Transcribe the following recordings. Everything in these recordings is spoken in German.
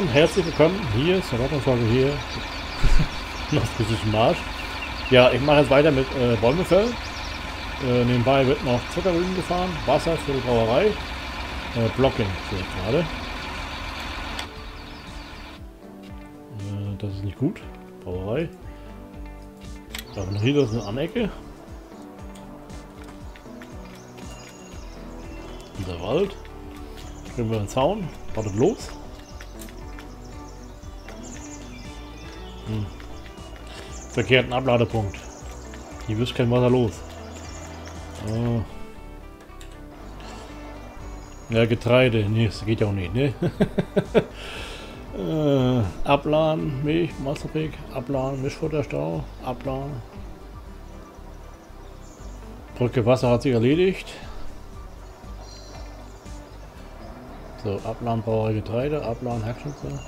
herzlich willkommen. Hier ist der Rotterfolge hier. Noch ein Marsch. Ja, ich mache jetzt weiter mit Bäume fällen. Nebenbei wird noch Zuckerrüben gefahren, Wasser für die Brauerei. Blocking sehe ich gerade. Das ist nicht gut. Brauerei. Aber hier ist eine Anecke. Unser Wald. Können wir einen Zaun. Wartet los. Verkehrten Abladepunkt. Hier ist kein Wasser los. Ja, Getreide. Nee, das geht ja auch nicht, ne? Abladen, Milch, Masterpick, Abladen, Mischfutterstau, Abladen. Brücke Wasser hat sich erledigt. So, Abladen, Brauerei, Getreide, Abladen, Hackschnitzer.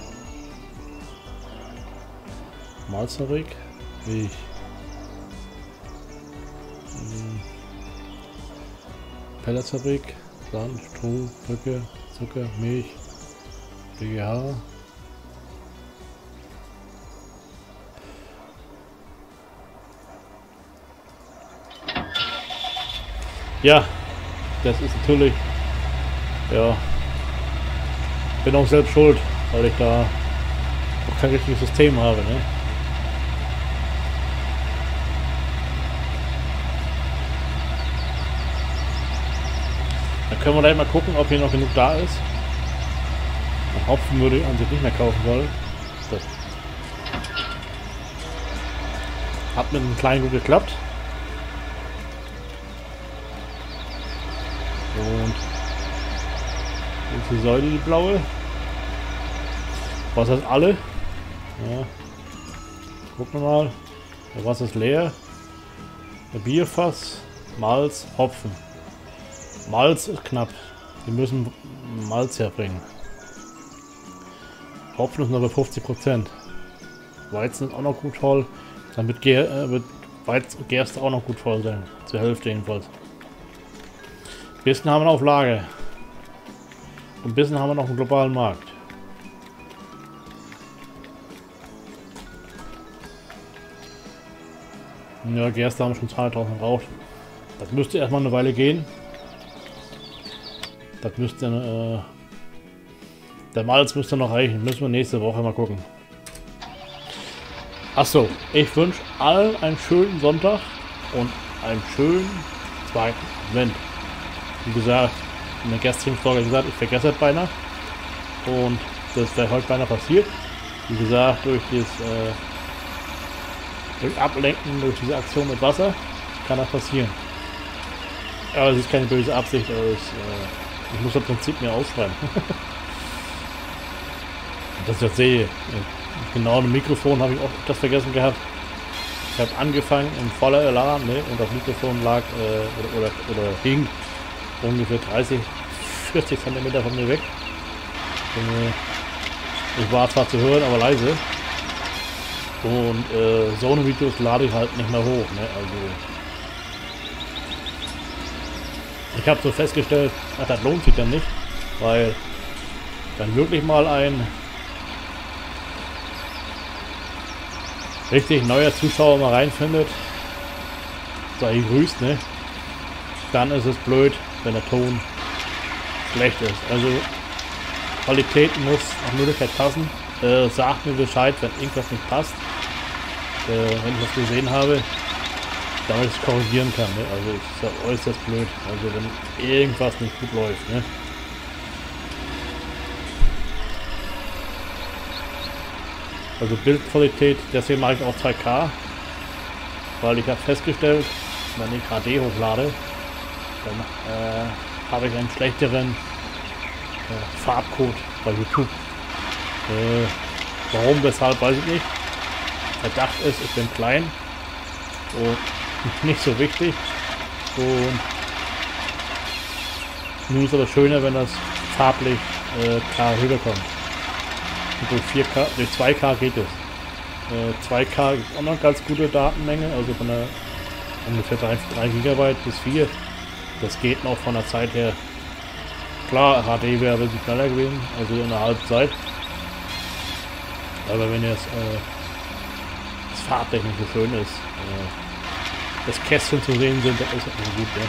Malzfabrik, Milch. Pelletsfabrik, Sand, Stroh, Brücke, Zucker, Milch, BGH. Ja, das ist natürlich, ja, bin auch selbst schuld, weil ich da auch kein richtiges System habe, ne? Dann können wir gleich mal gucken, ob hier noch genug da ist. Hopfen würde ich an sich nicht mehr kaufen wollen. Das hat mit einem kleinen gut geklappt. Und die Säule, die blaue. Was ist alle? Ja. Gucken wir mal. Der Wasser ist leer. Der Bierfass, Malz, Hopfen. Malz ist knapp. Wir müssen Malz herbringen. Hopfen ist nur bei 50%. Weizen ist auch noch gut voll. Dann wird Gerste auch noch gut voll sein. Zur Hälfte jedenfalls. Ein bisschen haben wir noch auf Lager. Ein bisschen haben wir noch einen globalen Markt. Ja, Gerste haben wir schon 200.000 geraucht. Das müsste erstmal eine Weile gehen. Das müsste der Malz müsste noch reichen. Müssen wir nächste Woche mal gucken. Achso, ich wünsche allen einen schönen Sonntag und einen schönen zweiten Advent. Wie gesagt, in der gestrigen Folge gesagt, ich vergesse es beinahe. Und das wäre heute beinahe passiert. Wie gesagt, durch Ablenken, durch diese Aktion mit Wasser, kann das passieren. Aber es ist keine böse Absicht, aber ich muss das Prinzip mir ausschreiben. Dass ich das sehe. Genau, ein Mikrofon habe ich auch das vergessen gehabt. Ich habe angefangen im voller Alarm, ne, und das Mikrofon lag oder hing ungefähr 30, 40 cm von mir weg. Ich war zwar zu hören, aber leise. Und so eine Videos lade ich halt nicht mehr hoch. Ne? Also ich habe so festgestellt, ach, das lohnt sich dann nicht, weil dann wirklich mal ein richtig neuer Zuschauer mal reinfindet, sei gegrüßt, ne? Dann ist es blöd, wenn der Ton schlecht ist. Also Qualität muss nach Möglichkeit passen. Sagt mir Bescheid, wenn irgendwas nicht passt, wenn ich was gesehen habe, damit ich es korrigieren kann. Ne? Also ist ja äußerst blöd. Also wenn irgendwas nicht gut läuft. Ne? Also Bildqualität, deswegen mache ich auch 2K, weil ich habe festgestellt, wenn ich HD hochlade, dann habe ich einen schlechteren Farbcode bei YouTube. Warum, weshalb, weiß ich nicht. Verdacht ist, ich bin klein und nicht so wichtig. Und nun ist es aber schöner, wenn das farblich klar rüberkommt. Und durch 2K geht es. 2K ist auch noch eine ganz gute Datenmenge, also von der ungefähr 3 GB bis 4. Das geht noch von der Zeit her. Klar, HD wäre wirklich schneller gewesen, also in einer halben Zeit. Aber wenn jetzt das Farbdeck nicht so schön ist, das Kästchen zu sehen sind, das ist nicht so gut, ja.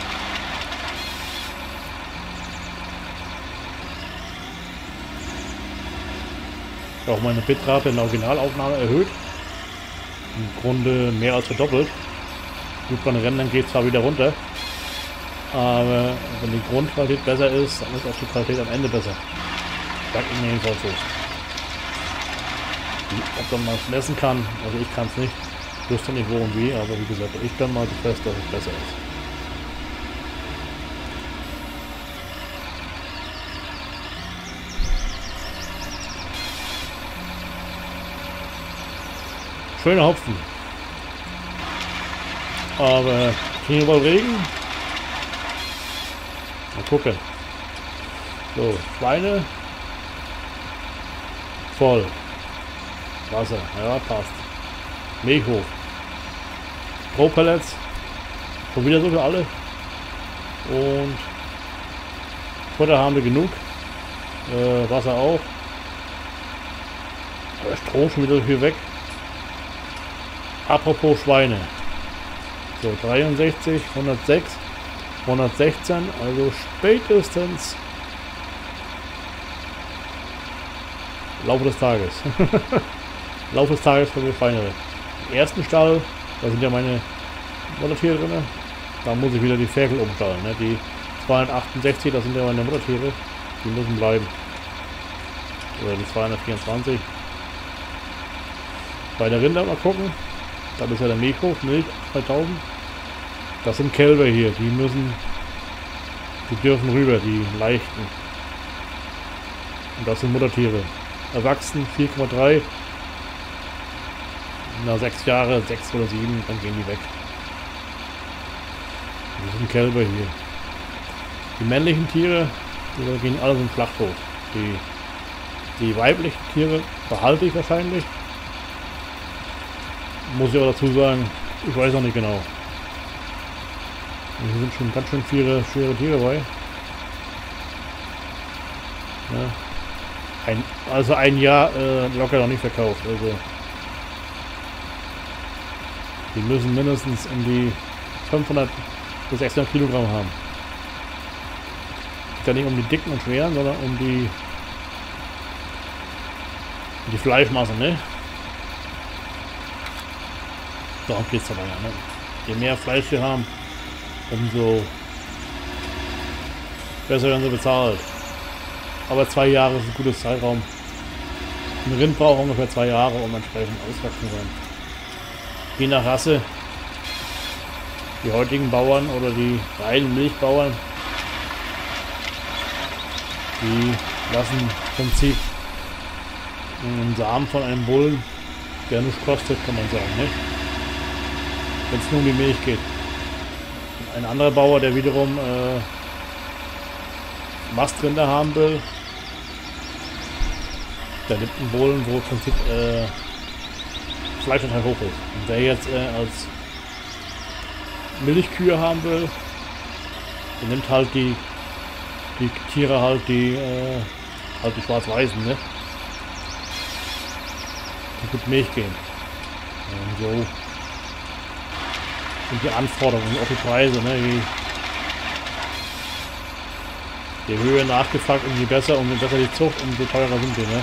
Auch meine Bitrate in der Originalaufnahme erhöht. Im Grunde mehr als verdoppelt. Gut, beim Rennen geht es zwar wieder runter, aber wenn die Grundqualität besser ist, dann ist auch die Qualität am Ende besser. Sagt mir jedenfalls so. Ob man mal messen kann, also ich kann es nicht. Ich wüsste nicht wo und wie, aber wie gesagt, ich bin mal fest, dass es besser ist. Schöner Hopfen. Aber hier überall Regen. Mal gucken. So, Schweine. Voll. Wasser. Ja, passt. Milchhof. Strohpellets. Schon wieder so für alle. Und Futter haben wir genug. Wasser auch. Aber Strom schon wieder hier weg. Apropos Schweine. So, 63, 106, 116, also spätestens Laufe des Tages. Laufe des Tages für die Schweine. Im ersten Stall, da sind ja meine Muttertiere drin. Da muss ich wieder die Ferkel umstallen. Ne? Die 268, das sind ja meine Muttertiere. Die müssen bleiben. Oder die 224. Bei der Rinder mal gucken. Das ist ja der Milchhof, Milch 2000. Das sind Kälber hier, die dürfen rüber, die leichten. Und das sind Muttertiere. Erwachsen 4,3. Na 6 Jahre, 6 oder 7, dann gehen die weg. Das sind Kälber hier. Die männlichen Tiere, die gehen alle in Schlachthof. Die weiblichen Tiere behalte ich wahrscheinlich. Muss ich aber dazu sagen, ich weiß noch nicht genau. Hier sind schon ganz schön viele schwere Tiere dabei. Ja. Also ein Jahr locker noch nicht verkauft. Also die müssen mindestens um die 500 bis 600 Kilogramm haben. Geht ja nicht um die dicken und schweren, sondern um die Fleischmasse, ne? Darum geht es dabei ja, ne? Je mehr Fleisch wir haben, umso besser werden sie bezahlt. Aber 2 Jahre ist ein gutes Zeitraum. Ein Rind braucht ungefähr 2 Jahre, um entsprechend auswachsen zu sein. Je nach Rasse. Die heutigen Bauern oder die reinen Milchbauern, die lassen im Prinzip einen Samen von einem Bullen, der nichts kostet, kann man sagen, ne? Wenn es nur um die Milch geht. Ein anderer Bauer, der wiederum Mastrinder haben will, der nimmt einen Bullen, wo im Prinzip Fleischanteil hoch ist. Und wer jetzt als Milchkühe haben will, der nimmt halt die Tiere halt die schwarz-weißen, ne? Die gut Milch geben. Und so sind die Anforderungen, auch die Preise, ne? Je höher nachgefragt und je besser die Zucht, umso teurer sind die, ne?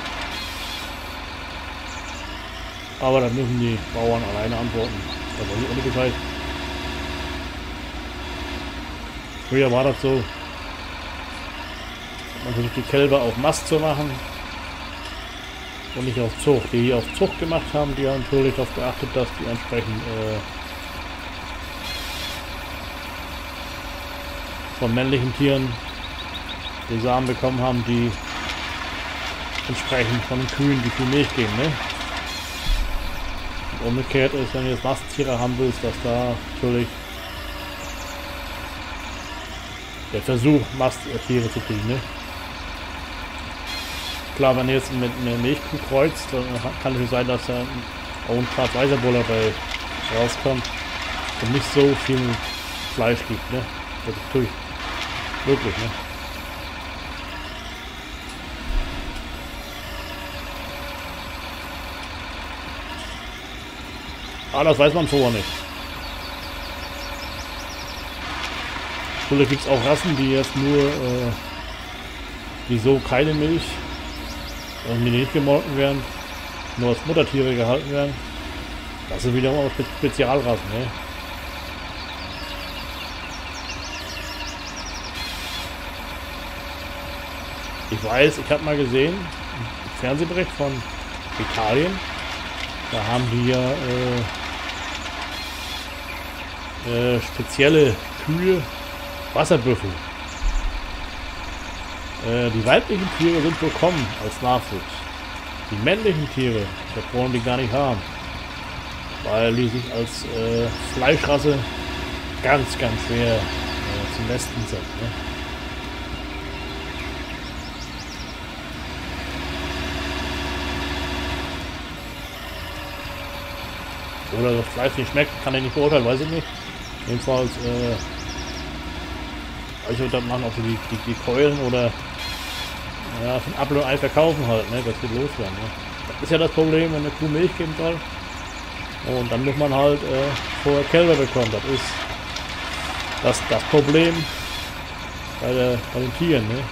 Aber da müssen die Bauern alleine antworten. Da weiß ich auch nicht Bescheid. Früher war das so, man versucht die Kälber auf Mast zu machen und nicht auf Zucht. Die hier auf Zucht gemacht haben, die haben natürlich darauf geachtet, dass die entsprechend von männlichen Tieren die Samen bekommen haben, die entsprechend von den Kühen, die viel Milch geben, ne? Und umgekehrt ist, wenn du jetzt Masttiere haben willst, dass da natürlich der Versuch, Masttiere zu kriegen, ne? Klar, wenn du jetzt mit einer Milchkuh kreuzt, dann kann es sein, dass da auch ein schwarz-weißer Bull dabei rauskommt und nicht so viel Fleisch gibt, ne? Das ist natürlich wirklich, ne? Aber das weiß man vorher nicht. Vielleicht gibt es auch Rassen, die jetzt nur, die so keine Milch, die nicht gemolken werden, nur als Muttertiere gehalten werden. Das sind wiederum auch Spezialrassen, ne? Ich weiß, ich habe mal gesehen, einen Fernsehbericht von Italien, da haben die ja spezielle Kühe, Wasserbüffel. Die weiblichen Tiere sind willkommen als Nachwuchs. Die männlichen Tiere, das wollen die gar nicht haben, weil die sich als Fleischrasse ganz, ganz schwer zu mästen sind. Ne? Oder das Fleisch nicht schmeckt, kann ich nicht beurteilen, weiß ich nicht. Jedenfalls, also da machen auch so die Keulen oder ja, von Apfel und Ei verkaufen halt, ne? Das wird loswerden. Ne? Das ist ja das Problem, wenn eine Kuh Milch geben soll. Und dann muss man halt vorher Kälber bekommen. Das ist das Problem bei den Tieren. Ne?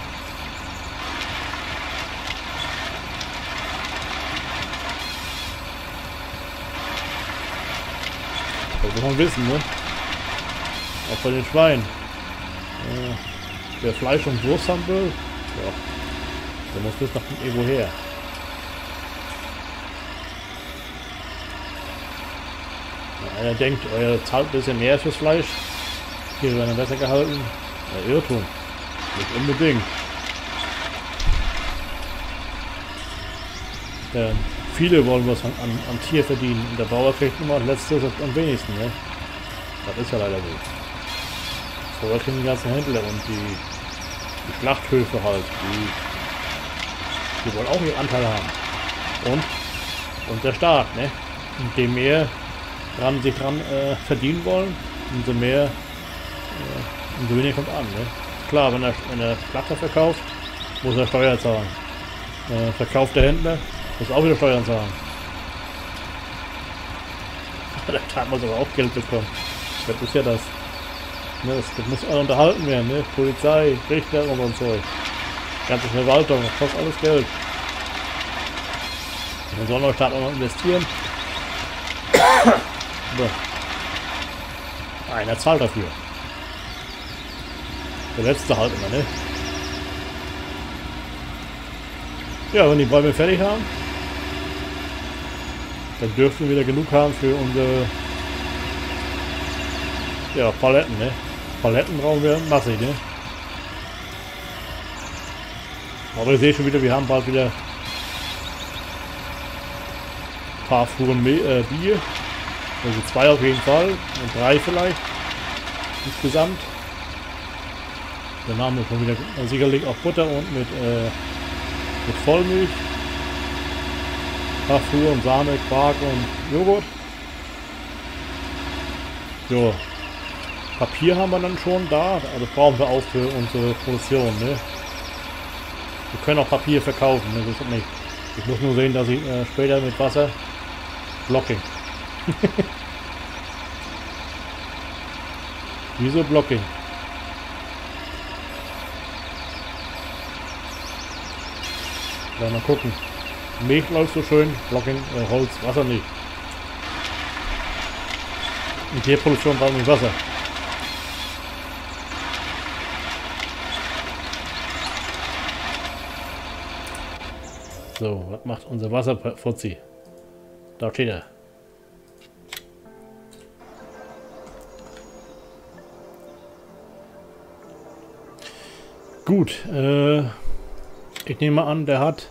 Das muss man wissen, ne? Auch bei den Schweinen. Wer Fleisch und Wurst haben will, ja, der muss bis nach dem Evo her. Ja, einer denkt, euer zahlt ein bisschen mehr fürs Fleisch. Hier werden besser gehalten. Ja, Irrtum. Nicht unbedingt. Viele wollen was an Tier verdienen und der Bauer kriegt immer letztes am wenigsten. Ne? Das ist ja leider so. Vorher kriegen die ganzen Händler und die Schlachthöfe halt, die wollen auch ihren Anteil haben. Und der Staat, ne? Und je mehr sich dran verdienen wollen, umso mehr, umso weniger kommt an, ne? Klar, wenn der Schlachter verkauft, muss er Steuer zahlen. Verkauft der Händler, muss auch wieder Steuern zahlen. Der Staat muss aber auch Geld bekommen. Das ist ja das. Ne, das muss auch unterhalten werden, ne? Polizei, Richter und so ein Zeug. Ganze Verwaltung, das kostet alles Geld. Dann soll der Staat auch noch investieren. Einer zahlt dafür. Der letzte halt immer, ne? Ja, wenn die Bäume fertig haben, dann dürfen wir wieder genug haben für unsere Paletten, ne? Paletten brauchen wir massig, ne? Aber ich sehe schon wieder, wir haben bald wieder ein paar Fuhren Bier. Also 2 auf jeden Fall und 3 vielleicht insgesamt. Dann haben wir schon wieder sicherlich auch Butter und mit Vollmilch. Ein paar Fuhren, Sahne, Quark und Joghurt. So. Papier haben wir dann schon da, also brauchen wir auch für unsere Produktion, ne? Wir können auch Papier verkaufen, ne? Das ist nicht. Ich muss nur sehen, dass ich später mit Wasser Blocking. Wieso Blocking? Ja, mal gucken. Milch läuft so schön, Blocking, Holz, Wasser nicht. In Tierproduktion brauchen wir Wasser. So, was macht unser Wasserfuzzi? Da steht er. Gut, ich nehme an, der hat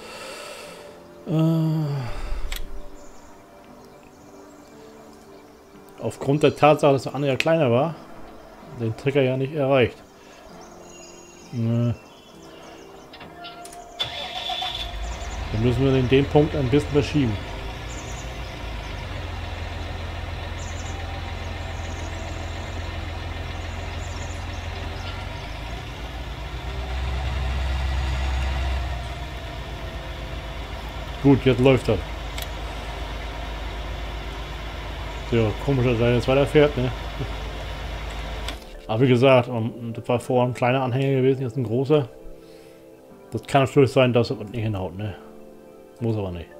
aufgrund der Tatsache, dass der andere ja kleiner war, den Trigger ja nicht erreicht. Dann müssen wir den Punkt ein bisschen verschieben. Gut, jetzt läuft er. Ja, komisch, dass er jetzt weiterfährt, ne? Aber wie gesagt, das war vorher ein kleiner Anhänger gewesen, jetzt ein großer. Das kann natürlich sein, dass es nicht hinhaut, ne? Muss aber nicht.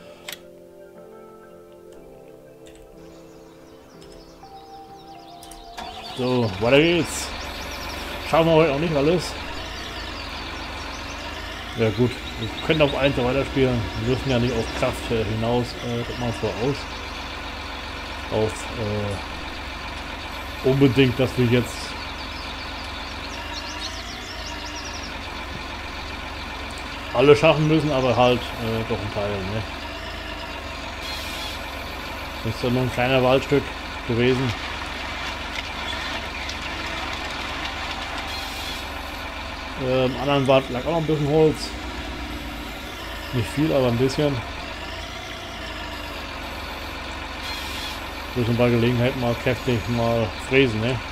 So, weiter geht's. Schauen wir heute auch nicht alles. Ja gut, wir können auf 1 weiterspielen. Wir müssen ja nicht auf Kraft hinaus, das mal voraus. Auf unbedingt, dass wir jetzt alle schaffen müssen, aber halt doch ein Teil, ne? Das ist ja nur ein kleiner Waldstück gewesen. Im anderen Wald lag auch noch ein bisschen Holz. Nicht viel, aber ein bisschen. Wir müssen bei Gelegenheit mal kräftig mal fräsen, ne?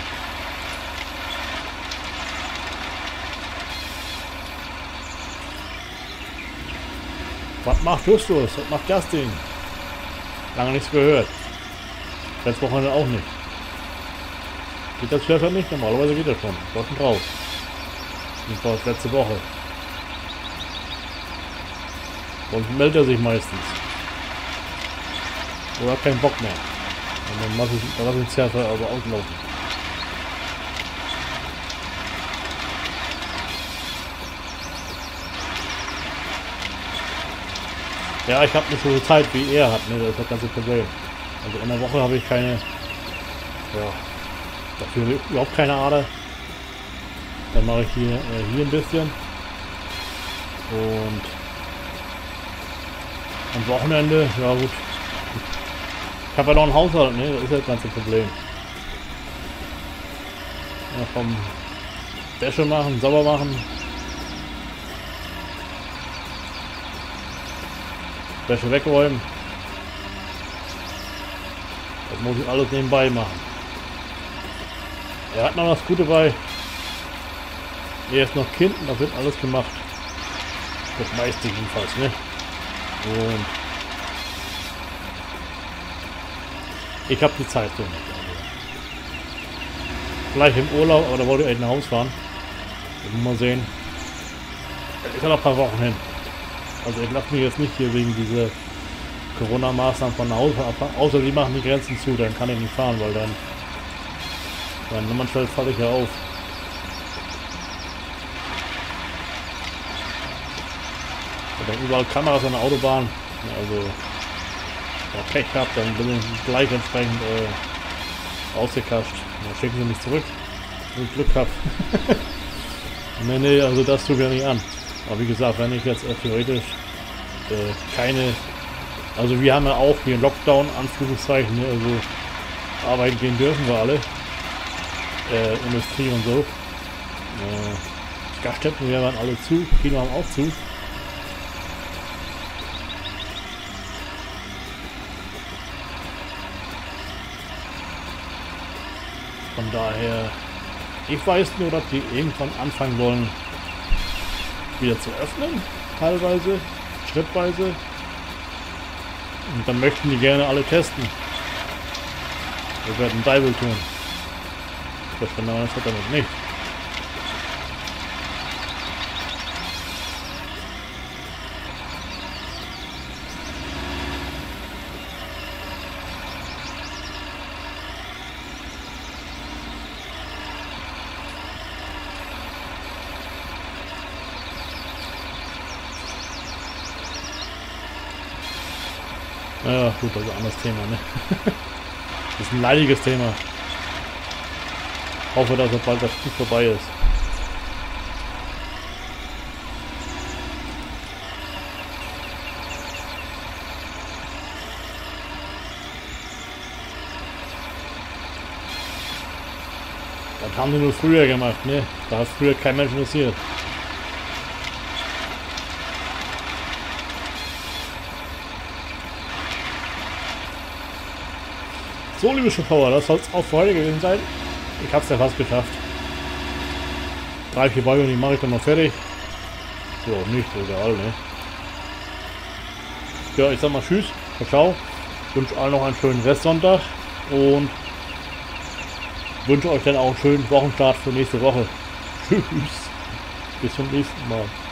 Was macht Justus? Was macht das Ding? Lange nichts gehört. Letztes Wochenende auch nicht. Geht das vielleicht nicht? Normalerweise geht das schon. Ich war schon drauf. Das war letzte Woche. Und meldet er sich meistens. Oder hat keinen Bock mehr. Und dann lass ich den Surfer aber auslaufen. Ja, ich habe nicht so viel Zeit wie er hat, ne? Das ist das ganze Problem. Also in der Woche habe ich keine, ja, dafür überhaupt keine Ader. Dann mache ich hier ein bisschen. Und am Wochenende, ja gut. Ich habe ja noch einen Haushalt, ne? Das ist ja das ganze Problem. Ja, vom Wäsche machen, sauber machen. Wäsche wegräumen. Das muss ich alles nebenbei machen. Er hat noch das Gute bei. Er ist noch Kind und da wird alles gemacht. Das meiste jedenfalls, ne? Und ich habe die Zeit so nicht. Also vielleicht im Urlaub, aber da wollte ich echt nach Hause fahren. Das muss man sehen. Ich habe noch ein paar Wochen hin. Also ich lasse mich jetzt nicht hier wegen dieser Corona-Maßnahmen von nach Hause ab. Außer die machen die Grenzen zu, dann kann ich nicht fahren, weil dann Nummernfeld falle ich ja auf. Und dann überall Kameras an der Autobahn. Also wenn ich Pech habe, dann bin ich gleich entsprechend ausgekascht. Dann schicken sie mich zurück, wenn ich Glück habe. Nee, also das tue ich ja nicht an. Aber wie gesagt, wenn ich jetzt theoretisch keine, also wir haben ja auch hier Lockdown, Anführungszeichen, ne? Also arbeiten gehen dürfen wir alle, Industrie und so. Gaststätten, wir waren alle zu, Kino haben auch zu. Von daher, ich weiß nur, dass die irgendwann anfangen wollen, wieder zu öffnen, teilweise, schrittweise. Und dann möchten die gerne alle testen. Wir werden Bible tun. Das hat damit nicht. Ja, gut, das ist ein anderes Thema, ne? Das ist ein leidiges Thema. Ich hoffe, dass es bald das Spiel vorbei ist. Das haben sie nur früher gemacht, ne? Da hat früher kein Mensch interessiert. So, liebe Zuschauer, das soll es auch für heute gewesen sein. Ich habe es ja fast geschafft. 3, 4 Bäume, die mache ich dann noch fertig. So, nicht egal, ne? Ja, ich sag mal tschüss, ciao. wünsche allen noch einen schönen Restsonntag und wünsche euch dann auch einen schönen Wochenstart für nächste Woche. Tschüss. Bis zum nächsten Mal.